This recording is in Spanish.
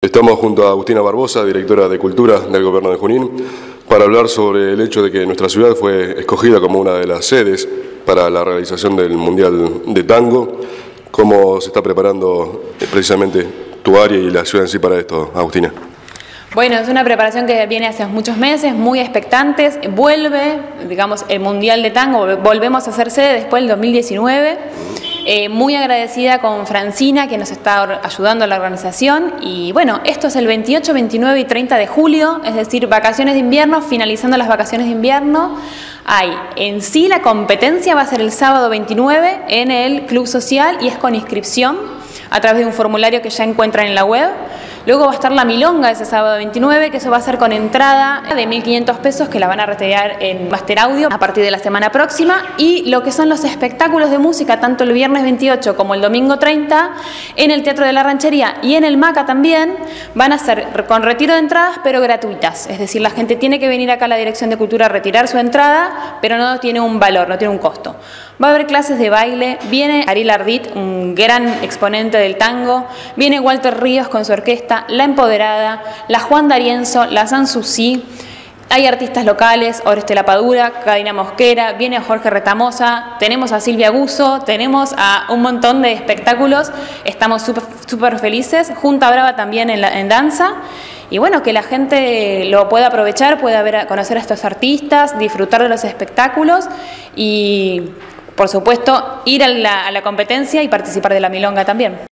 Estamos junto a Agustina Barbosa, directora de Cultura del Gobierno de Junín, para hablar sobre el hecho de que nuestra ciudad fue escogida como una de las sedes para la realización del Mundial de Tango. ¿Cómo se está preparando precisamente tu área y la ciudad en sí para esto, Agustina? Bueno, es una preparación que viene hace muchos meses, muy expectantes. Vuelve, digamos, el Mundial de Tango, volvemos a ser sede después del 2019. Muy agradecida con Francina, que nos está ayudando a la organización. Y bueno, esto es el 28, 29 y 30 de julio, es decir, vacaciones de invierno, finalizando las vacaciones de invierno. En sí la competencia va a ser el sábado 29 en el Club Social y es con inscripción a través de un formulario que ya encuentran en la web. Luego va a estar la milonga ese sábado 29, que eso va a ser con entrada de 1.500 pesos que la van a retirar en Master Audio a partir de la semana próxima. Y lo que son los espectáculos de música, tanto el viernes 28 como el domingo 30, en el Teatro de la Ranchería y en el MACA también, van a ser con retiro de entradas, pero gratuitas. Es decir, la gente tiene que venir acá a la Dirección de Cultura a retirar su entrada, pero no tiene un valor, no tiene un costo. Va a haber clases de baile, viene Ariel Ardit, un gran exponente del tango, viene Walter Ríos con su orquesta, La Empoderada, la Juan D'Arienzo, la Sanssouci, hay artistas locales, Oreste Lapadura, Cadena Mosquera, viene Jorge Retamosa, tenemos a Silvia Guzzo, tenemos a un montón de espectáculos, estamos súper felices, Junta Brava también en danza. Y bueno, que la gente lo pueda aprovechar, pueda conocer a estos artistas, disfrutar de los espectáculos y, por supuesto, ir a la competencia y participar de la milonga también.